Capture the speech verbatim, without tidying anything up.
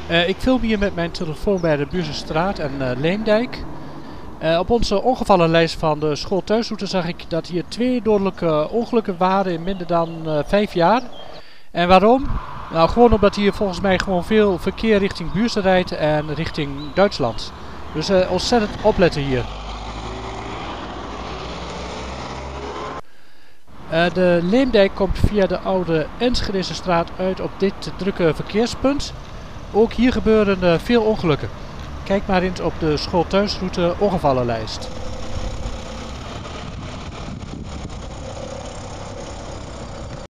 Uh, ik film hier met mijn telefoon bij de Buurzenstraat en uh, Leemdijk. Uh, op onze ongevallenlijst van de school-thuisroute zag ik dat hier twee dodelijke ongelukken waren in minder dan uh, vijf jaar. En waarom? Nou, gewoon omdat hier volgens mij gewoon veel verkeer richting Buurzen rijdt en richting Duitsland. Dus uh, ontzettend opletten hier. Uh, de Leemdijk komt via de oude Enschedese straat uit op dit drukke verkeerspunt. Ook hier gebeuren uh, veel ongelukken. Kijk maar eens op de school-thuisroute ongevallenlijst.